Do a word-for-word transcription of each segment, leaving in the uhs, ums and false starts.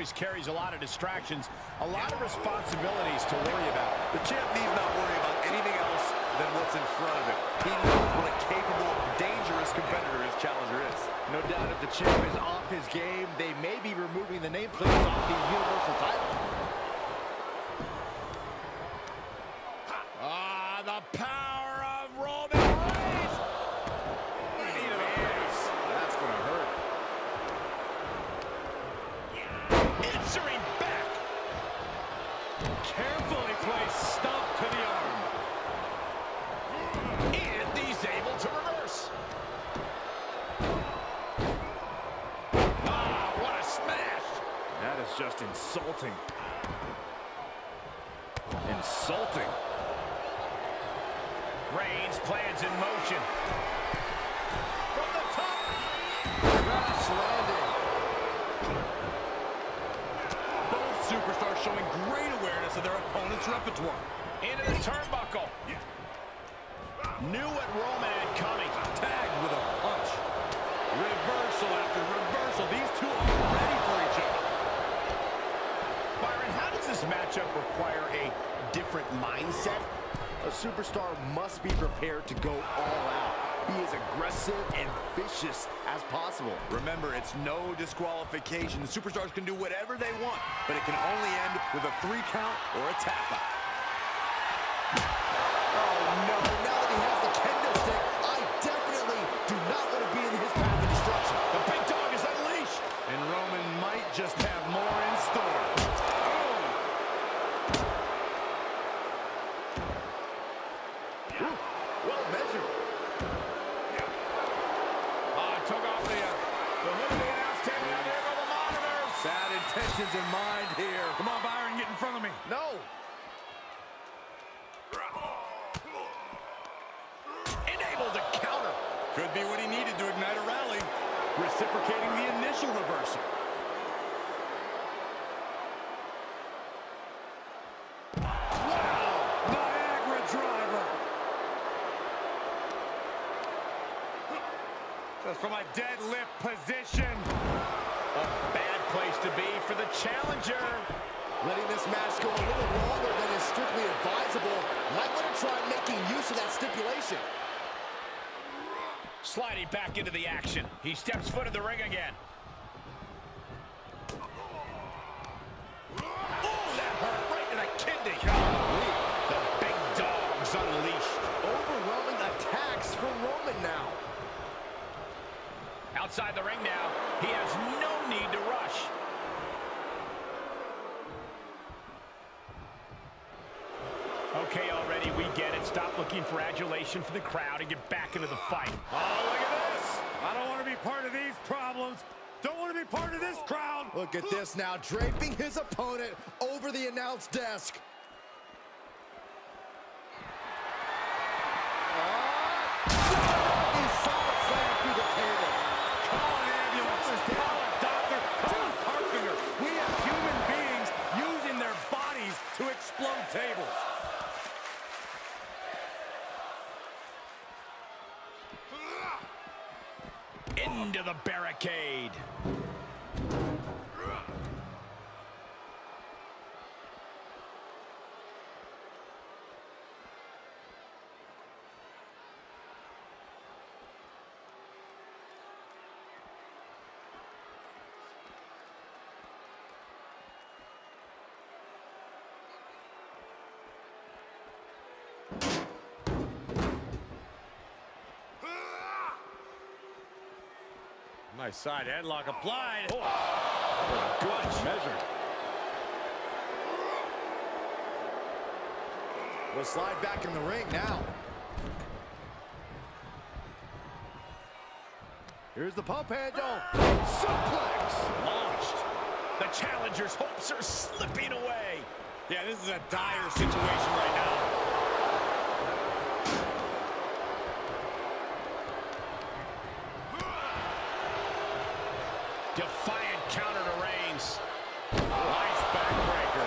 always carries a lot of distractions, a lot of responsibilities to worry about. The champ needs not worry about anything else than what's in front of him. He knows what a capable, dangerous competitor his challenger is. No doubt if the champ is off his game, they may be removing the nameplates off the Universal title. Ah, the power of Roman Reigns! That's going to hurt. Answering back. Carefully placed stomp to the arm. And he's able to reverse. Ah, what a smash. That is just insulting. Insulting. Reigns plans in motion. From the top. Crash landing. Both superstars showing great awareness of their opponent's repertoire. Into the turnbuckle. Knew what Roman had coming. Tagged with a punch. Reversal after reversal. These two are ready for each other. Byron, how does this matchup require a different mindset? A superstar must be prepared to go all out. Be as aggressive and vicious as possible. Remember, it's no disqualification. The superstars can do whatever they want, but it can only end with a three count or a tap out. Oh no, now that he has the kendo stick, I definitely do not want to be in his path of destruction. The big dog is unleashed. And Roman might just have more in store. Well measured. Ah, took off the, uh, the hood of the announce table. There go the monitors. Sad intentions in mind here. Come on, Byron, get in front of me. No. Enabled to counter. Could be what he needed to ignite a rally. Reciprocating the initial reversal. Just from a deadlift position. A bad place to be for the challenger. Letting this match go a little longer than is strictly advisable. Might want to try making use of that stipulation. Sliding back into the action. He steps foot in the ring again. Oh, that hurt right in the kidney. The big dog's unleashed. Overwhelming attacks from Roman now. Outside the ring now, he has no need to rush. Okay, already, we get it. Stop looking for adulation for the crowd and get back into the fight. Oh, look at this. I don't want to be part of these problems. Don't want to be part of this crowd. Look at this now, draping his opponent over the announce desk. To explode tables. Into the barricade. Nice side headlock applied. Oh, good measure. We'll slide back in the ring now. Here's the pump handle. Suplex. Launched. The challenger's hopes are slipping away. Yeah, this is a dire situation right now. Defiant counter to Reigns. Nice backbreaker.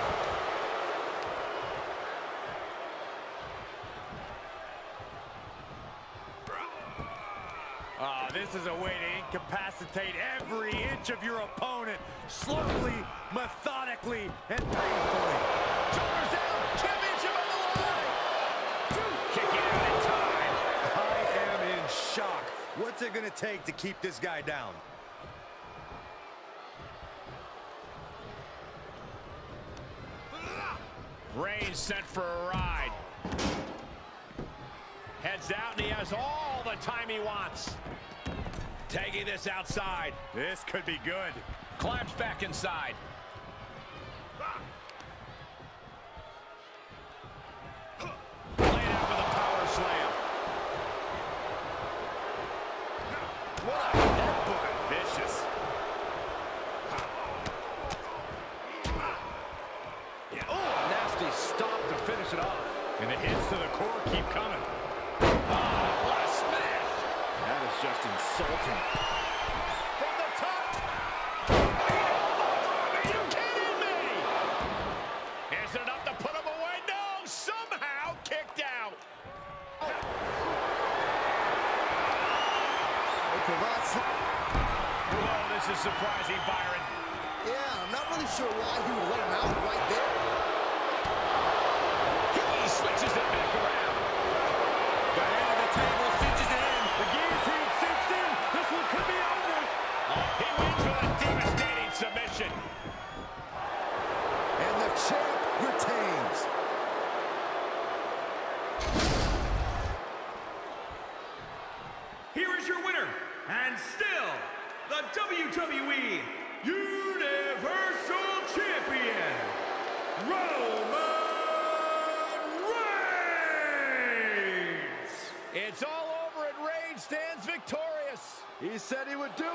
Ah, this This is a way to incapacitate every inch of your opponent, slowly, methodically, and painfully. Shoulders down, championship on the line. Two, kicking out in time. I am in shock. What's it gonna take to keep this guy down? Reigns sent for a ride. Heads out, and he has all the time he wants. Taking this outside. This could be good. Climbs back inside. Laying out with a power slam. What a headbutt. Vicious. Oh, nasty stop to finish it off. And the hits to the core keep coming. Oh, what a smash! That is just insulting. From the top! Are you kidding me? Is it enough to put him away? No! Somehow kicked out! Oh. Whoa, this is surprising, Byron. Yeah, I'm not really sure why he would let him out right there. He switches it back around. The head of the table cinches it in. The guillotine cinched in. This one could be over. Oh, he wins with a devastating submission. And the champ retains. Here is your winner, and still the W W E Universal Champion, Roman Reigns! It's all over and Reigns stands victorious. He said he would do